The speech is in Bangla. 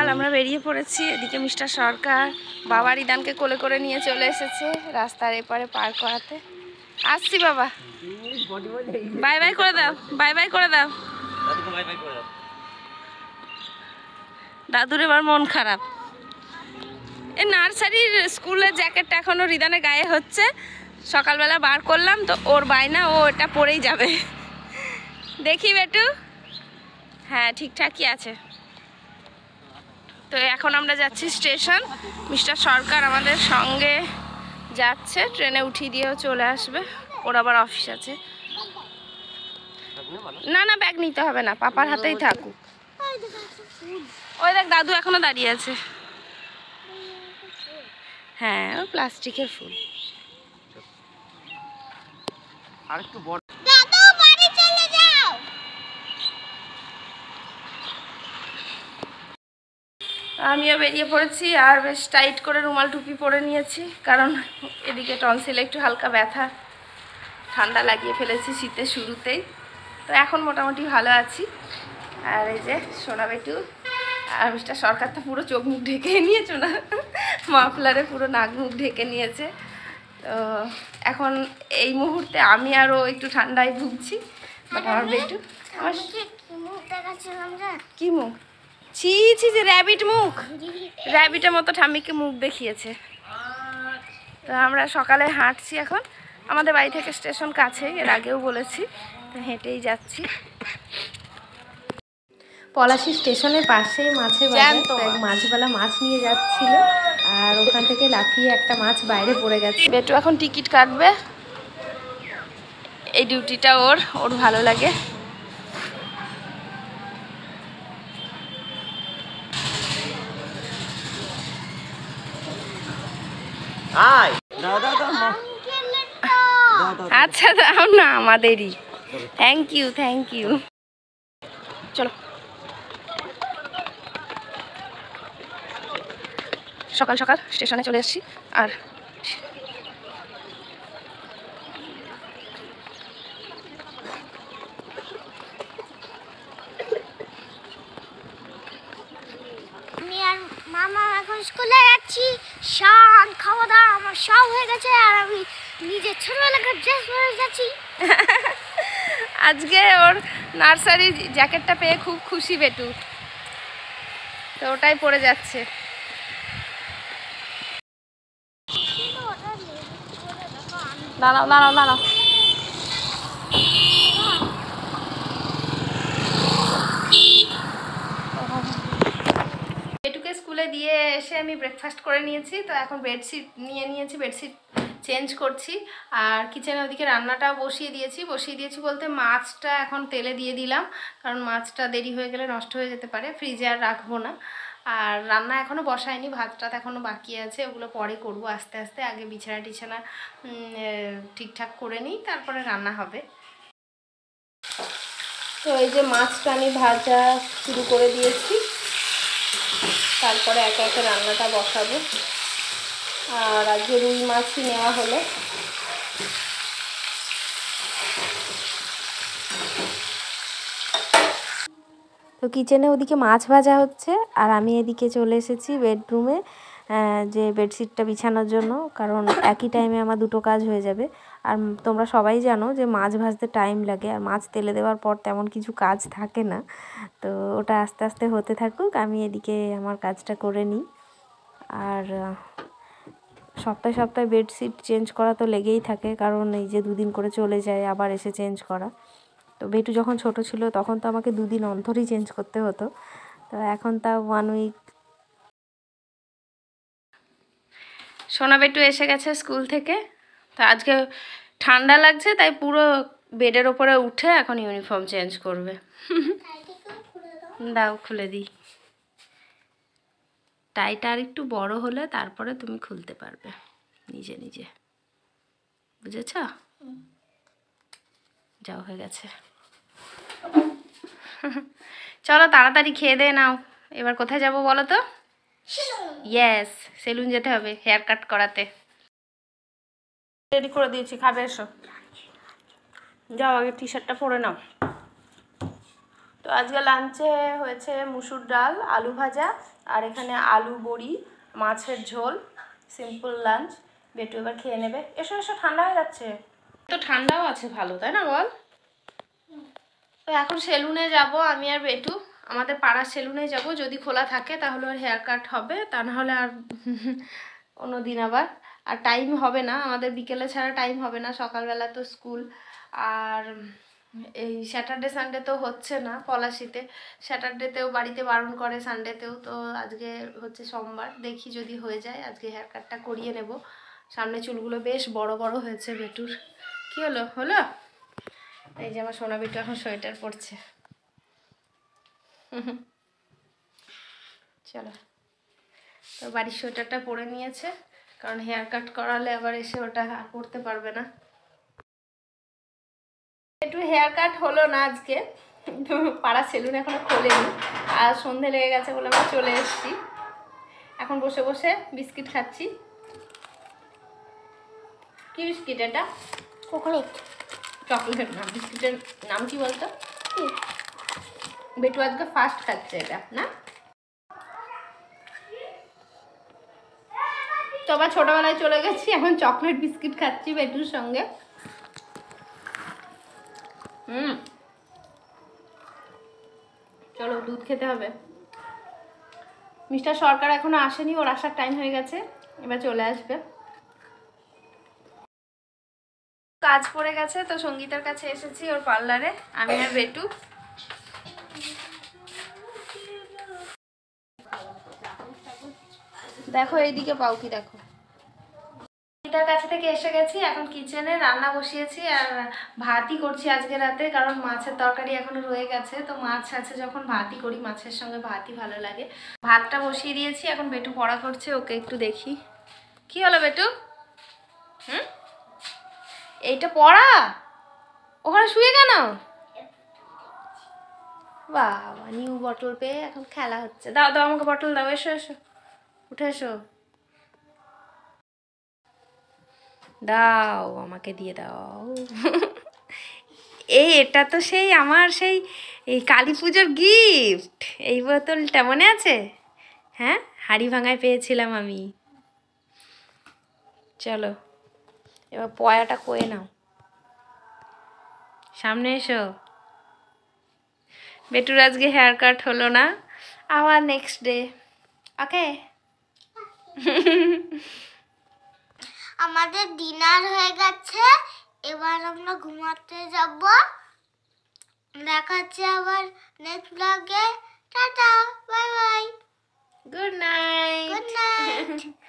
আমরা বেরিয়ে পড়েছি। এদিকে মিস্টার সরকার বাবার ইদানকে কোলে করে নিয়ে চলে এসেছে রাস্তার এপারে পার করাতে। আসছি বাবা, বাই বাই করে দাও, বাই বাই করে দাও। দাদুর এবার মন খারাপ। এই নার্সারির স্কুলের জ্যাকেটটা এখনো রিদানের গায়ে হচ্ছে, সকালবেলা বার করলাম তো ওর বায়না, ও এটা পরেই যাবে। দেখি বেটু, হ্যাঁ ঠিকঠাকই আছে। তো এখন আমরা যাচ্ছি স্টেশন, মিস্টার সরকার আমাদের সঙ্গে যাচ্ছে, ট্রেনে উঠিয়ে দিয়েও চলে আসবে, ওর আবার অফিস আছে। না না ব্যাগ নিতে হবে না, পাপার হাতেই থাকুক। ওই দেখ দাদু এখনো দাঁড়িয়ে আছে। হ্যাঁ ও প্লাস্টিকের ফুল। আরেকটু বড় দাদু বাড়ি চলে যাও। আমিও বেরিয়ে পড়েছি, আর বেশ টাইট করে রুমাল টুপি পরে নিয়েছি, কারণ এদিকে টনসিলে একটু হালকা ব্যথা, ঠান্ডা লাগিয়ে ফেলেছি শীতের শুরুতেই। তো এখন মোটামুটি ভালো আছি। আর এই যে সোনা বেটু আর মিস্টার সরকার তো পুরো চোখ মুখ ঢেকে নিয়েছো না, মাফলারে পুরো নাক মুখ ঢেকে নিয়েছে। তো এখন এই মুহূর্তে আমি আরও একটু ঠান্ডায় ভুগছি। বাট আমার বেটু, আমার কি মুখ, ছি ছি যে র্যাবিট মুখ, র্যাবিটের মতো ঠাম্মিকে মুখ দেখিয়েছে। তো আমরা সকালে হাঁটছি এখন, আমাদের বাড়ি থেকে স্টেশন কাছে, এর আগেও বলেছি, তো হেঁটেই যাচ্ছি। পলাশী স্টেশনের পাশেই মাছের বাজার, মাছওয়ালা মাছ নিয়ে যাচ্ছিল, আর ওখান থেকে লাফিয়ে একটা মাছ বাইরে পড়ে গেছে। বেটু এখন টিকিট কাটবে, এই ডিউটিটা ওর ভালো লাগে। আচ্ছা দাও না, আমাদেরই। Thank you thank you. চলো সকাল সকাল স্টেশনে চলে এসেছি। আর মামা এখন স্কুলে যাচ্ছি, শান খাওয়া দাওয়া আমার সব হয়ে গেছে, আর আমি নিজের ছোটবেলাকার ড্রেস পরে যাচ্ছি। আজকে ওর নার্সারি জ্যাকেটটা পেয়ে খুব খুশি বেটু, তো ওটাই পরে যাচ্ছে। দাঁড়াও দাঁড়াও দাঁড়াও, বেটুকে স্কুলে দিয়ে এসে আমি ব্রেকফাস্ট করে নিয়েছি। তো এখন বেডশিট নিয়ে নিয়েছি, বেডশিট চেঞ্জ করছি। আর কিচেনে ওদিকে রান্নাটা বসিয়ে দিয়েছি বলতে মাছটা এখন তেলে দিয়ে দিলাম, কারণ মাছটা দেরি হয়ে গেলে নষ্ট হয়ে যেতে পারে, ফ্রিজে আর রাখবো না। আর রান্না এখনও বসায়নি, ভাতটা এখনও বাকি আছে, ওগুলো পরে করব আস্তে আস্তে। আগে বিছানা টিছানা ঠিকঠাক করে নিই, তারপরে রান্না হবে। তো এই যে মাছটা আমি ভাজা শুরু করে দিয়েছি, তারপরে একে একে রান্নাটা বসাবো। আর আজকে রুই মাছই নেওয়া হলো। তো কিচেনে ওদিকে মাছ ভাজা হচ্ছে, আর আমি এদিকে চলে এসেছি বেডরুমে, যে বেডশিটটা বিছানোর জন্য, কারণ একই টাইমে আমার দুটো কাজ হয়ে যাবে। আর তোমরা সবাই জানো যে মাছ ভাজতে টাইম লাগে, আর মাছ তেলে দেওয়ার পর তেমন কিছু কাজ থাকে না। তো ওটা আস্তে আস্তে হতে থাকুক, আমি এদিকে আমার কাজটা করে নিই। আর সপ্তাহে সপ্তাহে বেডশিট চেঞ্জ করা তো লেগেই থাকে, কারণ এই যে দুদিন করে চলে যায়, আবার এসে চেঞ্জ করা। তো বেটু যখন ছোট ছিল তখন তো আমাকে দুদিন অন্তরই চেঞ্জ করতে হতো, তো এখন তা 1 উইক। সোনা বেটু এসে গেছে স্কুল থেকে। তো আজকে ঠান্ডা লাগছে, তাই পুরো বেডের ওপরে উঠে এখন ইউনিফর্ম চেঞ্জ করবে। দাও খুলে দিই, টাইটা আর একটু বড় হলে তারপরে তুমি খুলতে পারবে নিজে নিজে, বুঝেছ? যাও হয়ে গেছে। চলো তাড়াতাড়ি খেয়ে দে নাও, এবার কোথায় যাব বলো তো? ইয়েস, সেলুন যেতে হবে হেয়ার কাট করাতে। রেডি করে দিয়েছি, খাবে এসো। যাও আগে টি শার্টটা পরে নাও। তো আজকে লাঞ্চে হয়েছে মুসুর ডাল, আলু ভাজা, আর এখানে আলু বড়ি, মাছের ঝোল, সিম্পল লাঞ্চ। বেটু এবার খেয়ে নেবে। এসো এসো, ঠান্ডা হয়ে যাচ্ছে তো, ঠান্ডাও আছে ভালো, তাই না বল? তো এখন সেলুনে যাব আমি আর বেটু, আমাদের পাড়ার সেলুনে যাব, যদি খোলা থাকে তাহলে ওর হেয়ার কাট হবে, তা না হলে আর অন্য দিন আবার। আর টাইম হবে না আমাদের, বিকেলে ছাড়া টাইম হবে না, সকালবেলা তো স্কুল। আর এই স্যাটারডে সানডে তো হচ্ছে না পলাশিতে, স্যাটারডেতেও বাড়িতে বারণ করে, সানডেতেও। তো আজকে হচ্ছে সোমবার, দেখি যদি হয়ে যায় আজকে হেয়ার কাটটা করিয়ে নেব। সামনে চুলগুলো বেশ বড় বড় হয়েছে বেটুর। কি হলো হলো? এই যে আমার সোনা বেটু এখন সোয়েটার পরছে। চলো, তো বাড়ির সোয়েটারটা পরে নিয়েছে, কারণ হেয়ার কাট করালে আবার এসে ওটা আর পরতে পারবে না। একটু হেয়ার কাট হলো না আজকে, পাড়া সেলুন এখনো খোলেনি, আর সন্ধে লেগে গেছে বলে আমরা চলে এসেছি। এখন বসে বসে বিস্কিট খাচ্ছি। কি বিস্কিট এটা? চকলেট। চকলেট না, বিস্কিটের নাম কি বলতো? বেটু আজকে ফার্স্ট খাচ্ছে এটা, না? তো আবার ছোটবেলায় চলে গেছি, এখন চকলেট বিস্কিট খাচ্ছি বেটুর সঙ্গে। চলো দুধ খেতে হবে। মিস্টার সরকার এখনো আসেনি, ওর আসার টাইম হয়ে গেছে, এবার চলে আসবে। কাজ পড়ে গেছে তো সঙ্গীতার কাছে এসেছি, ওর পার্লারে, আমি আর বেটু। দেখো এইদিকে পাও কি, দেখো সঙ্গীতার কাছে থেকে এসে গেছি, এখন কিচেনে রান্না বসিয়েছি, আর ভাতই করছি আজকে রাতে, কারণ মাছের তরকারি এখনো রয়ে গেছে, তো মাছ আছে যখন ভাতই করি, মাছের সঙ্গে ভাতই ভালো লাগে। ভাতটা বসিয়ে দিয়েছি, এখন বেটু পড়া করছে, ওকে একটু দেখি। কি হলো বেটু? এইটা পড়া? ওখানে শুয়ে কেন? বাবা, নিউ বটল পেয়ে এখন খেলা হচ্ছে। দাও দাও আমাকে বটল দাও, এসো এসো, উঠে এসো, দাও আমাকে দিয়ে দাও। এটা তো সেই আমার সেই এই কালী পুজোর গিফট, এই বোতলটা মনে আছে? হ্যাঁ, হাড়ি ভাঙায় পেয়েছিলাম আমি। চলো এবার পয়াটা কয়ে নাও, সামনে এসো। বেটুর আজকে হেয়ার কাট হলো না, আবার নেক্সট ডে। ওকে। আমাদের ডিনার হয়ে গেছে, এবার আমরা ঘুমাতে যাব। দেখা হচ্ছে আবার নেক্সট ব্লগে। Tata, bye bye, good night. Good night.